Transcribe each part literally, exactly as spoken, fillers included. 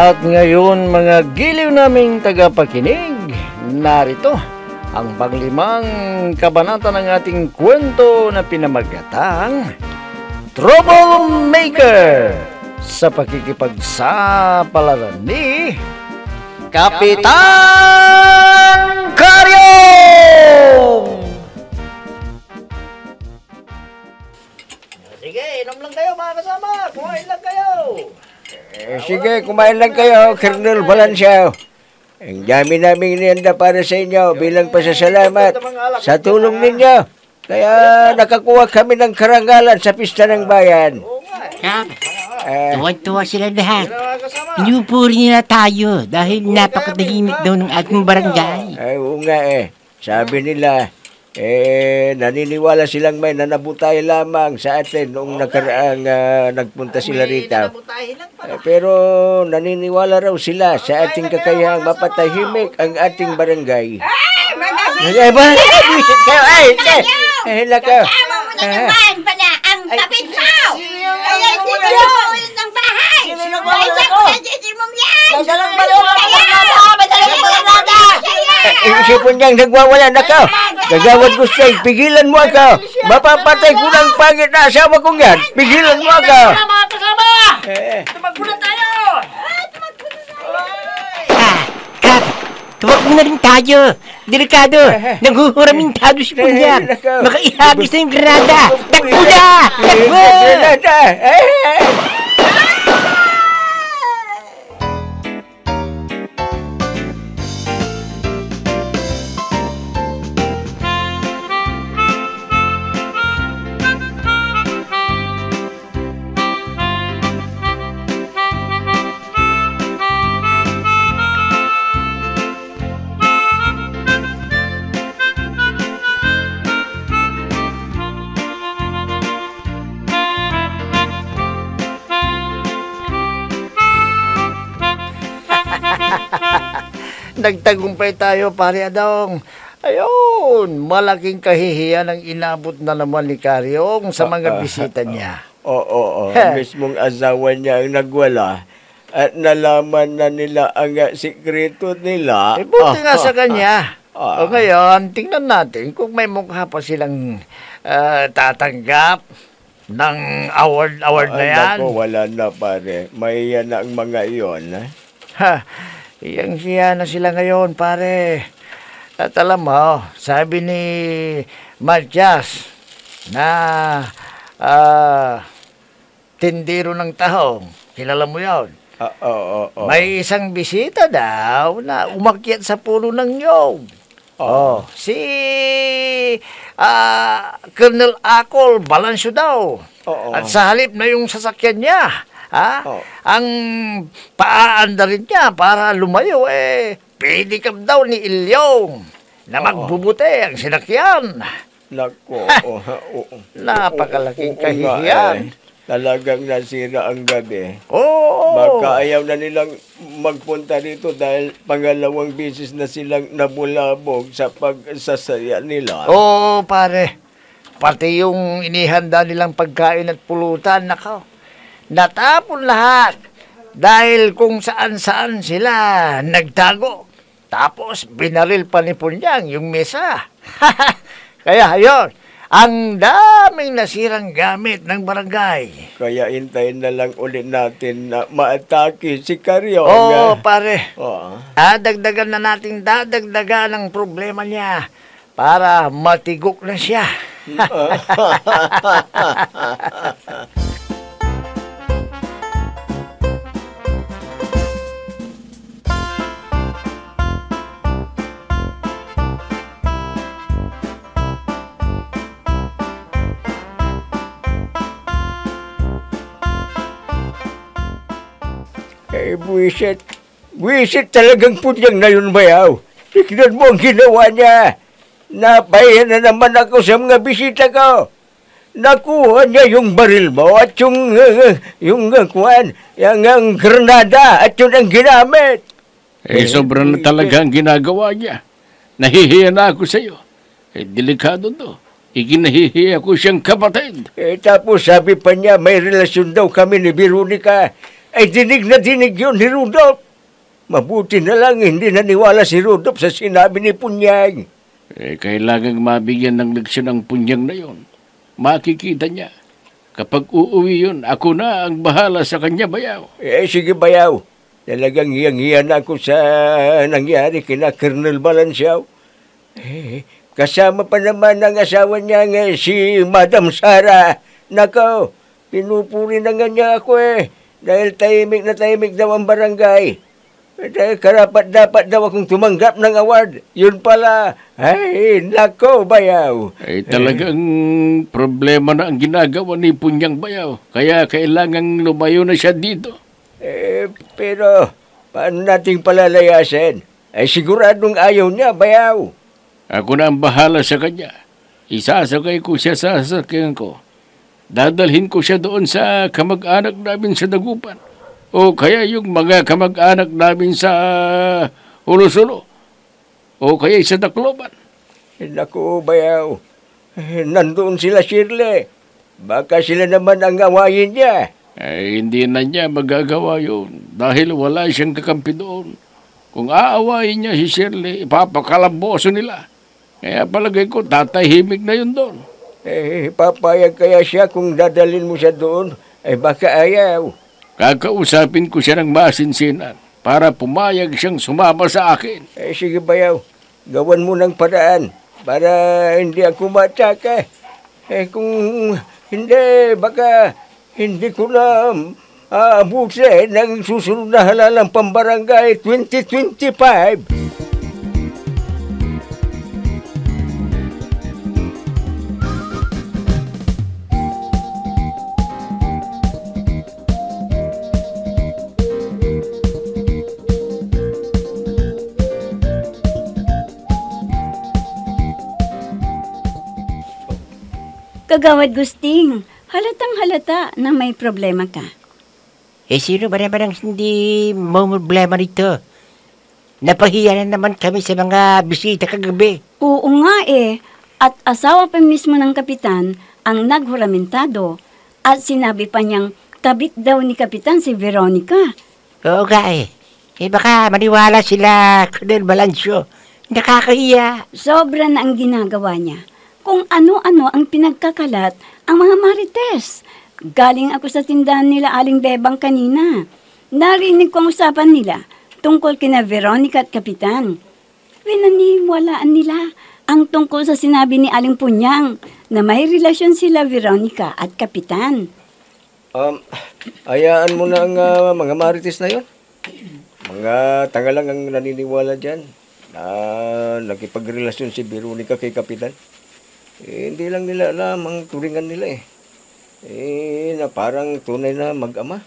At ngayon mga giliw naming tagapakinig, narito ang panglimang kabanata ng ating kwento na pinamagatang Troublemaker sa pakikipagsapalaran ni Kapitan Karyong! Sige, inom lang kayo mga kasama, kumain lang kayo! Eh, sige, kumain lang kayo, Colonel Valencia. Ang dami namin inihanda para sa inyo bilang pasasalamat sa tulong ninyo. Kaya nakakuha kami ng karangalan sa pista ng bayan. Kap, Eh, tuwag-tuwa sila lahat. Inupuri nila tayo dahil napakatahimik daw ng ating barangay. ay, oo nga eh. Sabi nila, eh, naniniwala silang may nanabutay lamang sa atin noong nakaraang ah, nagpunta sila rito. Eh, pero naniniwala raw sila sa ating kakayahang mapatahimik ang ating barangay. Ay, ba? Bisit kayo! Ay, hindi! Ay, lakaw! Kasama mo na naman pala ang kapitao! Kaya dito ulit ng bahay! Kaya kaya mo yan! Madalang balota! Madalang balota! Isipon niyang nagwawala na ka. Gagawad gusto, pigilan mo ako. Mapapatay ko ng pangit na asawa kong yan. Pigilan mo ako. Mga kasama! Eh, Tumagpuna tayo! Ah, Kap, tuwag mo na rin tayo. Delikado, naghuhuramintado si Punyang. Baka ihagis na yung granada. Takbo na! Takbo! Granada! Eh, eh. Nagtagumpay tayo, pare Adong. Ayun, malaking kahihiyan ang inabot na naman ni Karyong sa mga bisita niya. Oo, oo, oo. Mismong asawa niya ang nagwala. At nalaman na nila ang uh, sikreto nila. Eh, buti nga sa kanya. Ah. O ngayon, tingnan natin kung may mukha pa silang ah, tatanggap ng award-award na yan. Ako, wala na pare. Mahiya na ang mga iyon. Eh? Ha, iyang siya na sila ngayon, pare. At alam mo, sabi ni Matias na ah, tindero ng tahong, kilala mo yun? Ah, Oo, oo, oo. May isang bisita daw na umakyat sa puno ng nyog. Oh, si ah, Colonel Akol Balancio daw. Oo. At sa halip na yung sasakyan niya, ha? Oo. Ang paaanda rin niya para lumayo eh, pinikap daw ni Ilyong na magbubuti ang sinakyan. Nako. oo, oo. Napakalaking Oo, oo nga, kahihiyan. eh. Talagang nasira ang gabi. Oo. Baka ayaw na nilang magpunta dito dahil pangalawang bisis na silang nabulabog sa pagsasaya nila. Oo, pare. Pati yung inihanda nilang pagkain at pulutan, nako. Natapon lahat. Dahil kung saan-saan sila nagtago. Tapos binaril pa ni Punyang yung mesa. Kaya yun, ang daming nasirang gamit ng barangay. Kaya hintayin na lang ulit natin na maatake si Karyong. Oo, pare. Oo. Dadagdagan na natin, dadagdagan ang problema niya para matigok na siya. Eh, buwisit. Buwisit talagang Punyang na yun, bayaw. Tignan mo ang ginawa niya. Napahiya na naman ako sa mga bisita ko. Nakuha niya yung baril mo at yung, uh, yung uh, kuwan, yung ang granada at yun ang ginamit. Eh, sobra na talaga ang ginagawa niya. Nahihiya na ako sa iyo. Eh, delikado to. Ikinahihiya ko siyang kapatid. Eh, tapos sabi pa niya, may relasyon daw kami ni Veronica. ay dinig na dinig yun ni Rudolph. Mabuti na lang hindi naniwala si Rudolph sa sinabi ni Punyang. Eh, kailangang mabigyan ng leksyon ang Punyang na yon. Makikita niya. Kapag uuwi yun, ako na ang bahala sa kanya, bayaw. Eh, sige bayaw. Talagang hiyang-hiya na ako sa nangyari kina Colonel Balansiaw. Eh, kasama pa naman ang asawa niya nga si Madam Sara. Nako, pinupuri na nga niya ako eh. Dahil tahimik na tahimik daw ang barangay. Eh, dahil karapat dapat daw akong tumanggap ng award. Yun pala, ay, nako, bayaw. Eh, talagang problema na ang ginagawa ni Punyang, bayaw. Kaya kailangang lumayo na siya dito. Eh, pero, paano nating palalayasin? Ay, siguradong ayaw niya, bayaw. Ako na ang bahala sa kanya. Isasakay ko siya sa sasakyan ko. Dadalhin ko siya doon sa kamag-anak namin sa Dagupan. O kaya yung mga kamag-anak namin sa Ulo-Sulo. O kaya sa Tacloban. Eh, naku, bayaw. Eh, nandoon sila, Shirley. Baka sila naman ang awayin niya. Eh, hindi na niya magagawa yun dahil wala siyang kakampi doon. Kung aawayin niya si Shirley, ipapakalaboso nila. Kaya palagay ko, tatahimik na yun doon. Eh, papayag kaya siya kung dadalhin mo siya doon? Eh, baka ayaw. Kakausapin ko siya ng masinsinan para pumayag siyang sumama sa akin. Eh, sige bayaw. Gawan mo ng paraan para hindi ako mataka. Eh, kung hindi, baka hindi ko na aabusin ng susunod na halalang pambarangay twenty twenty-five. Kagawad Gusting, halatang halata na may problema ka. Eh, sino ba naman ang hindi mo problema rito? Napahiya na naman kami sa mga bisita kagabi. Oo nga eh, at asawa pa mismo ng kapitan ang naghuramentado at sinabi pa niyang kabit daw ni kapitan si Veronica. Oo nga eh. Eh, baka maniwala sila, Colonel Balancio. Nakakahiya. Sobra na ang ginagawa niya. Kung ano-ano ang pinagkakalat ang mga marites. Galing ako sa tindahan nila Aling Bebang kanina. Narinig ko ang usapan nila tungkol kina Veronica at Kapitan. Pinaniwalaan nila ang tungkol sa sinabi ni Aling Punyang na may relasyon sila Veronica at Kapitan. Um, hayaan mo na ang uh, mga marites na yon. Mga tanga lang ang naniniwala dyan na nakipagrelasyon si Veronica kay Kapitan. Eh, hindi lang nila alam ang turingan nila eh. Eh, na parang tunay na mag-ama.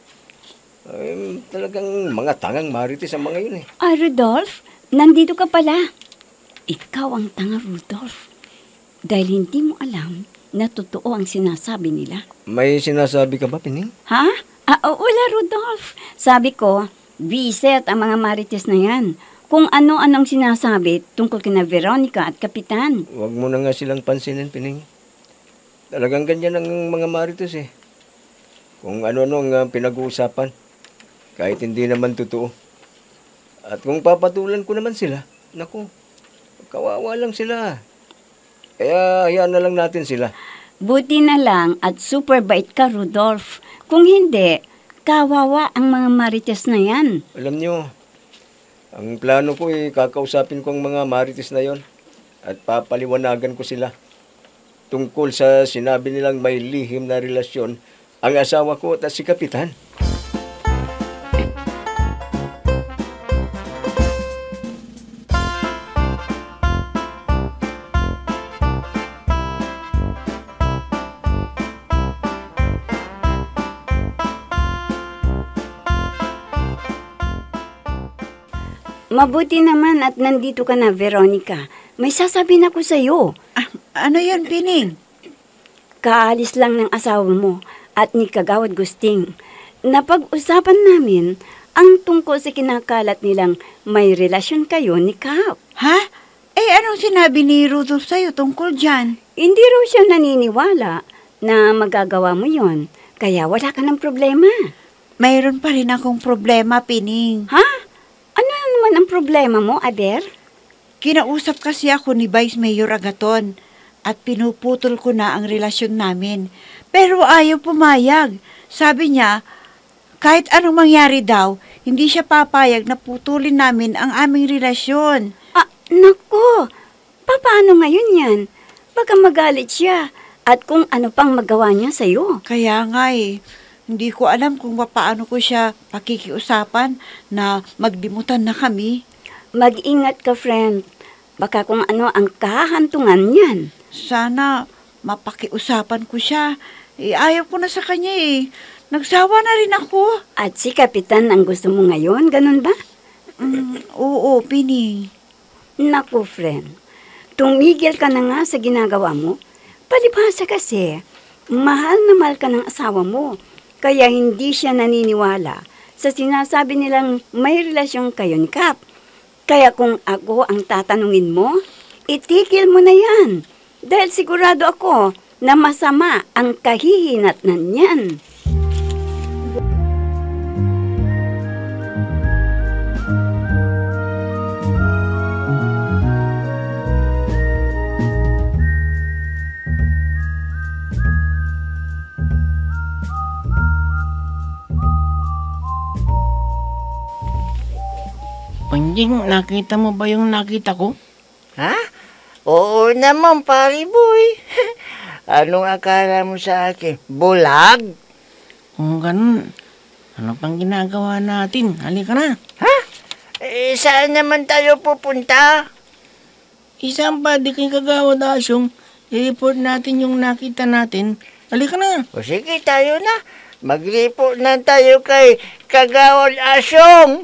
Eh, talagang mga tangang marites ang mga yun eh. Ah, Rudolph, nandito ka pala. Ikaw ang tanga, Rudolph. Dahil hindi mo alam na totoo ang sinasabi nila. May sinasabi ka ba, Pining? Ha? Ah, oh, wala, Rudolph. Sabi ko, biset ang mga marites na yan. Kung ano-anong sinasabi tungkol kina Veronica at Kapitan. Huwag mo na nga silang pansinin, Pining. Talagang ganyan ang mga marites eh. Kung ano-ano ang uh, pinag-uusapan, kahit hindi naman totoo. At kung papatulan ko naman sila, naku, kawawa lang sila. Kaya hayaan na lang natin sila. Buti na lang at super bait ka, Rudolph. Kung hindi, kawawa ang mga marites na yan. Alam nyo, ang plano ko eh, kakausapin ko ang mga marites na yon at papaliwanagan ko sila tungkol sa sinabi nilang may lihim na relasyon ang asawa ko at si Kapitan. Mabuti naman at nandito ka na, Veronica. May sasabihin ako sa'yo. Ah, ano yan, Pining? Kaalis lang ng asawa mo at ni Kagawad Gusting. Napag-usapan namin ang tungkol sa kinakalat nilang may relasyon kayo ni Kap. Ha? Eh, anong sinabi ni Rudolph sa'yo tungkol dyan? Hindi raw siya naniniwala na magagawa mo yon, kaya wala ka ng problema. mayroon pa rin akong problema, Pining. Ha? Ano naman ang problema mo, Aber? Kinausap kasi ako ni Vice Mayor Agaton at pinuputol ko na ang relasyon namin. Pero ayaw pumayag. Sabi niya, kahit anong mangyari daw, hindi siya papayag na putulin namin ang aming relasyon. Ah, naku! Paano ngayon yan? Baka magalit siya at kung ano pang magawa niya sa'yo. Kaya nga eh, hindi ko alam kung paano ko siya pakikiusapan na magdimutan na kami. Mag-ingat ka, friend. Baka kung ano ang kahantungan niyan. Sana mapakiusapan ko siya. Eh, ayaw ko na sa kanya eh. Nagsawa na rin ako. At si Kapitan ang gusto mo ngayon, ganun ba? Mm, oo, Pining. Naku, friend. Tumigil ka na nga sa ginagawa mo. Palibhasa kasi, mahal na mahal ka ng asawa mo. Kaya hindi siya naniniwala sa sinasabi nilang may relasyon kayo ni Kap. Kaya kung ako ang tatanungin mo, itigil mo na yan. Dahil sigurado ako na masama ang kahihinatnan niyan. Punjing, nakita mo ba yung nakita ko? Ha? Oo naman, pare boy. Anong akala mo sa akin? Bulag? Kung ganun, ano pang ginagawa natin? Halika na. Ha? Eh, saan naman tayo pupunta? Isang pa di kay Kagawad Asyong, i-report natin yung nakita natin. Halika na. O sige, tayo na. Mag-report na tayo kay Kagawad Asyong.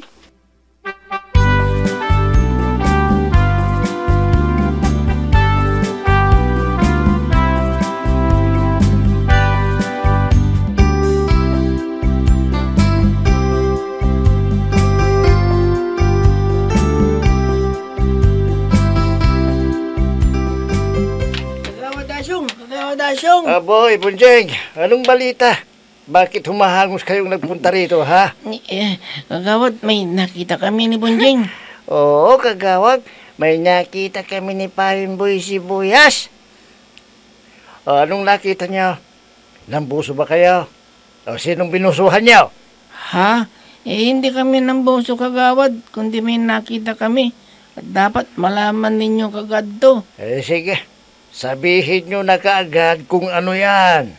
Kagawad Asyong, Kagawad Asyong. Aboy, Bunjeng, anong balita? Bakit humahangos kayong nagpunta rito, ha? Eh, Kagawad, may nakita kami ni Bunjing. Oo, Kagawad. May nakita kami ni Parimboy Sibuyas. O, anong nakita niyo? Nambuso ba kayo? O, sinong binusuhan niyo? Ha? Eh, hindi kami namboso, Kagawad, kundi may nakita kami. At dapat malaman ninyo kagad to. Eh, sige. Sabihin niyo na kaagad kung ano yan.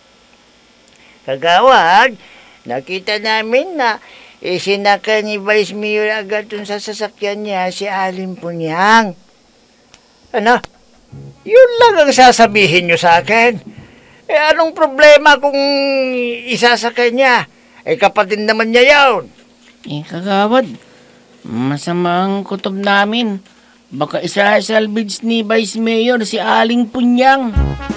Kagawad, nakita namin na isinaka ni Vice Mayor agad dun sa sasakyan niya si Aling Punyang. Ano? Yun lang ang sasabihin niyo sa akin. Eh, anong problema kung isasakay niya? Eh, kapatid naman niya yun. Eh, Kagawad, masama ang kutob namin. Baka isa-salvage ni Vice Mayor si Aling Punyang.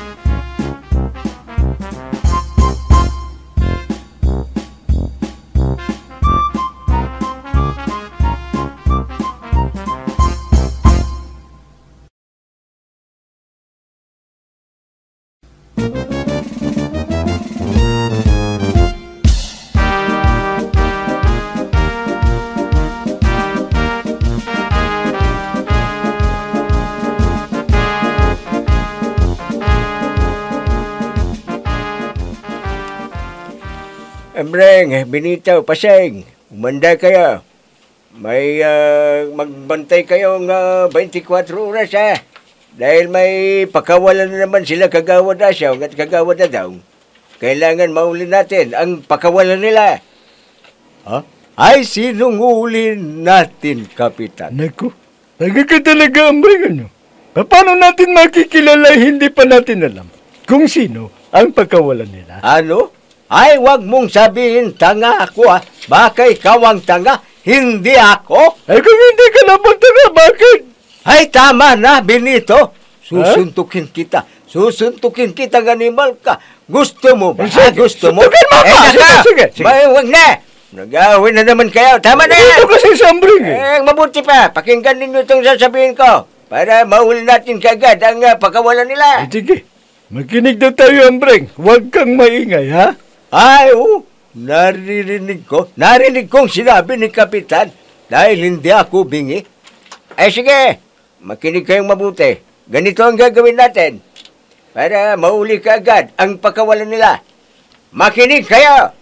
Emreng, Benito, Paseng, umanda kayo. May uh, magbantay kayong uh, twenty-four oras ha. Dahil may pakawalan na naman sila Kagawad Asyong at Kagawad Adaw. Kailangan mauli natin ang pakawalan nila. Ha? Ay sinungulin natin, Kapitan. Naku, taga ka talaga, Ambreng, ano? Paano natin makikilala hindi pa natin alam kung sino ang pagkawalan nila? Ano? Ay, wag mong sabihin tanga ako ha. Baka ikaw ang tanga, hindi ako. Ay, kung hindi ka naman tanga, bakit? Ay, tama na, Benito. Susuntukin huh? kita. Susuntukin kita, animal ka. Gusto mo ba? Sige, Gusto mo? Suntukin mo ako! Eh, Sige, naka, sige, sige. May, wag na. Nag-awin na naman kayo. Tama na. Ito kasi si Ambreng Eh, eh. mabuti pa. Pakinggan ninyo itong sasabihin ko. Para mahuli natin kagad ang uh, pagkawalan nila. Ay, sige. Makinig daw tayo, Ambreng. Huwag kang maingay, ha? Ay, oh. Naririnig ko, narinig kong sinabi ni Kapitan dahil hindi ako bingi. Eh sige, makinig kayong mabuti. Ganito ang gagawin natin para mauli ka agad ang pagkawalan nila. Makinig kayo!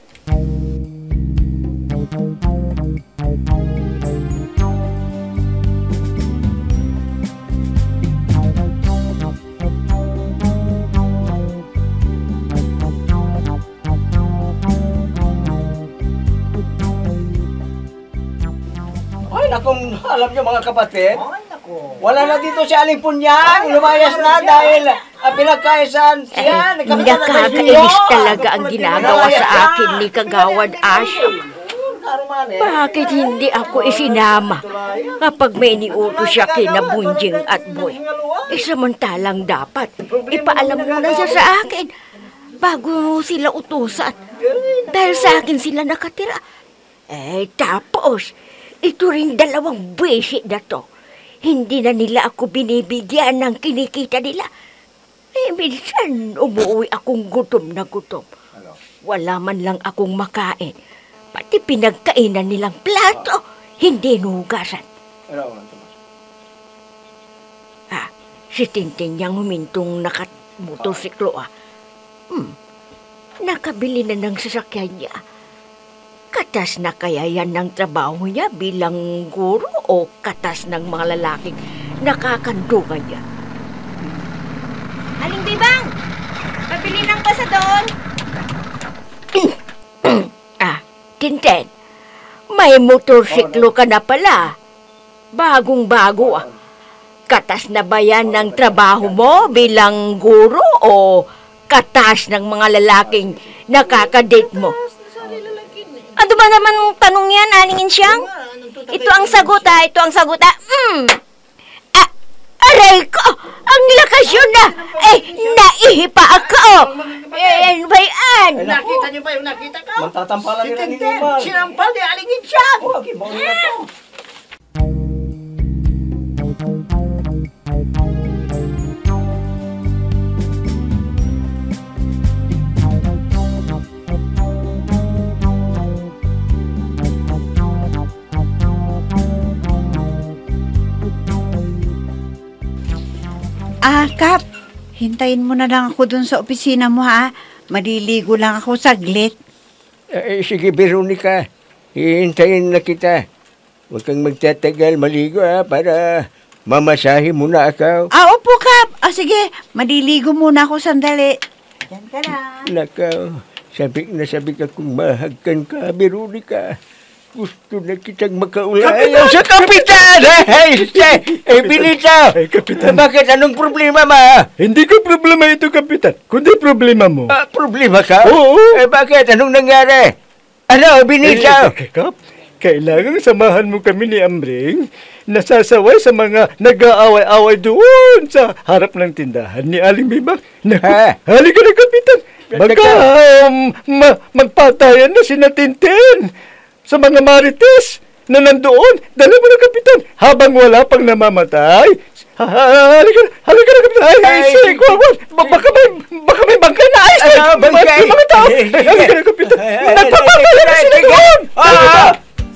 Ay, nakong alam niyo mga kapatid. Wala na dito si Aling Punyang. Lumayas na dahil uh, pinagkaisan siya. Nakakainis talaga ang ginagawa sa akin ni Kagawad Asya. Bakit hindi ako isinama kapag may niuto siya kina Bunjing at Boy? Eh, samantalang dapat ipaalam muna siya sa akin bago sila utusan. Dahil sa akin sila nakatira. Eh, tapos, ito ring dalawang bwesi na to. Hindi na nila ako binibigyan ng kinikita nila. Eh, minsan umuwi akong gutom na gutom. Wala man lang akong makain. Pati pinagkainan nilang plato, hindi nugasan. Ah, si Tintin niyang humintong nakamotorsiklo ah. Hmm, nakabili na ng sasakyan niya. Katas na kaya yan ng trabaho niya bilang guro o katas ng mga lalaking nakakandungan niya? Aling Bibang! Pabili ng pasa doon! Ah, Tintin, may motorsiklo ka na pala. Bagong-bago ah. Katas na ba yan ng trabaho mo bilang guro o katas ng mga lalaking nakakadate mo? Ano ba naman tanong yan, Aling Insyang? Ito ang sagot ah, ito ang sagot ah. Mm. Ah, aray ko! Ang lakas yun na! Eh, naihipa ako! Eh, ano ba yan? Nakita niyo ba yung nakita ko? Matatampalan Si nila ni Tintin, Neymar. sinampal ni Aling Insyang. Oh, okay, bawal na to. Ah, Kap, hintayin mo na lang ako dun sa opisina mo, ha? Maliligo lang ako saglit. Eh, sige, Veronica. Hihintayin na kita. Huwag kang magtatagal maligo, ha, para mamasahe muna ako. Ah, opo, Kap. Ah, sige, maliligo muna ako sandali. Yan ka lang. Nakaw, sabi na sabi ka kung mahagkan ka, Veronica. Gusto na kitang makaulayan sa Kapitan! Hey, hey, hey, Benito! Ay, Kapitan. Bakit? Anong problema, ma? Hindi ko problema ito, Kapitan. Kundi problema mo. Ah, problema ka? Oo. Eh, bakit? Anong nangyari? Ano, Benito? Eh, Kap, kailangan samahan mo kami ni Amring nasasaway sa mga nag-aaway-away doon sa harap ng tindahan ni Aling Bibang. Naku, Ha? halika na, Kapitan. Baka um, ma- magpatayan na si Tintin sa mga marites na nandoon. Dala mo na, Kapitan, habang wala pang namamatay. Ha- ha- Halika na, halika na, Kapitan. Ay, ay, Ay, sige, kuwan. Ba- Baka may, baka may bangkay na ayos. Ano, Mga- bangkay? Mga tao. Eh, Ay, halika na, Kapitan. Ay, ay, Nagpapatayan na ay, sila sige. doon. Halika na. Ah!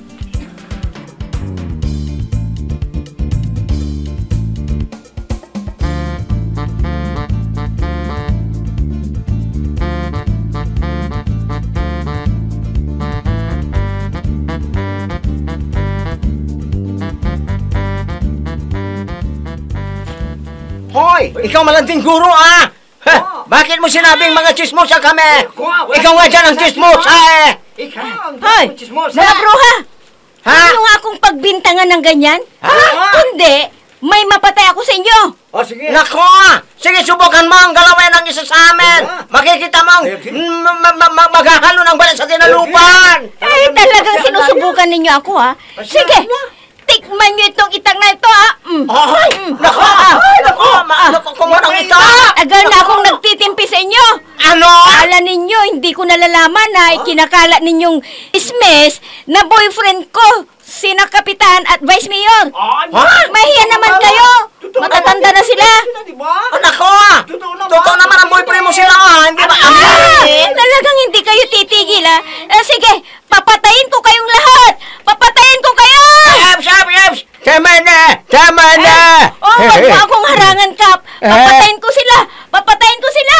Hoy! Ikaw malanting guro, ah! Ha? Bakit mo sinabing mga chismosa kami? Ikaw nga dyan ang chismosa, eh! Ikaw ang Hoy, chismosa. mga bruha! Ha? Ano nga akong pagbintangan ng ganyan? Ha? Kundi, may mapatay ako sa inyo! O, sige. Nako! Sige, subukan mo ang galawin ng isa sa amin! Makikita mo ang ma- ma- ma- ma- maghahalo ng balat sa tinalupan! Ay, talagang sinusubukan ninyo ako, ha? Sige, tikman nyo itong itang na ito, ha? Mm. Ay! Nako! Ay, nako! Ma- Nako, kumunang ito! Agal na akong nagtitimpi sa inyo! Ano? Akala ninyo, hindi ko nalalaman na ikinakala ninyong ismes na boyfriend ko, sina Kapitan at Vice Mayor. Ha? Mahiya naman kayo! Matatanda na sila. Nako ah! Totoo naman ang boyfriend mo sila ah! Hindi ba? Ah, talagang hindi kayo titigil ah. Ah, sige, papatayin ko kayong lahat. Papatayin ko kayo. Yaps! Yaps! Yaps! Tama na! Tama na! Oh, wag mo akong harangan, Kap. Papatayin ko sila. Papatayin ko sila.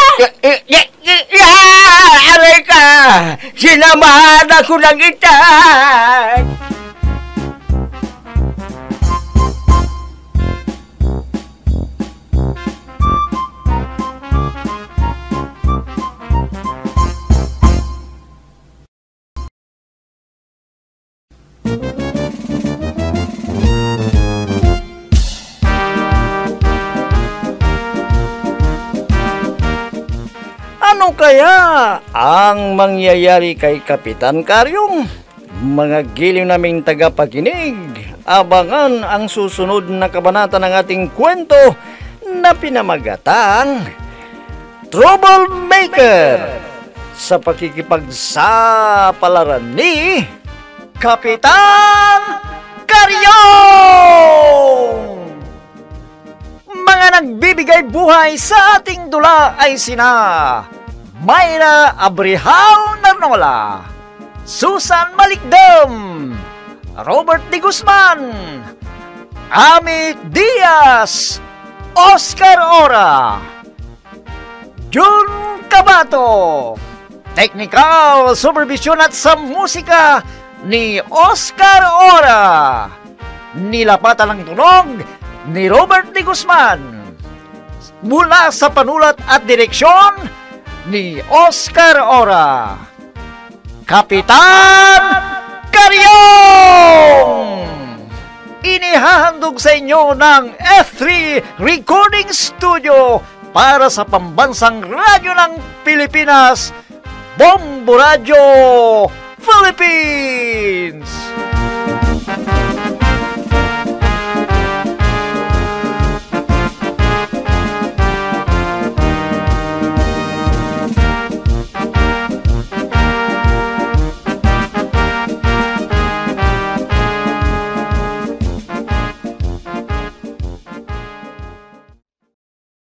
Aray ka! Sinamahan ako ng itay! Ano kaya ang mangyayari kay Kapitan Karyong? Mga giliw naming tagapakinig, abangan ang susunod na kabanata ng ating kwento na pinamagatang Troublemaker sa pakikipagsapalaran ni Kapitan Karyong! Mga nagbibigay buhay sa ating dula ay sina Mayra Abrihal Narnola, Susan Malikdam, Robert De Guzman, Amit Diaz, Oscar Ora, Jun Cabato. Technical supervision at sa musika ni Oscar Ora. Nilapatan ng tunog ni Robert De Guzman. Mula sa panulat at direksyon ni Oscar Ora. Kapitan Karyong! Inihahandog sa inyo ng F three Recording Studio para sa pambansang radyo ng Pilipinas, Bombo Radio Philippines!